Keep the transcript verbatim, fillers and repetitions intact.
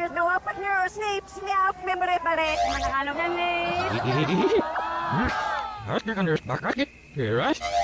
Diyos ko, partner, sleep, sleep, memory, pare, manakalo na ni. Hat ka kan bakit? Kiras?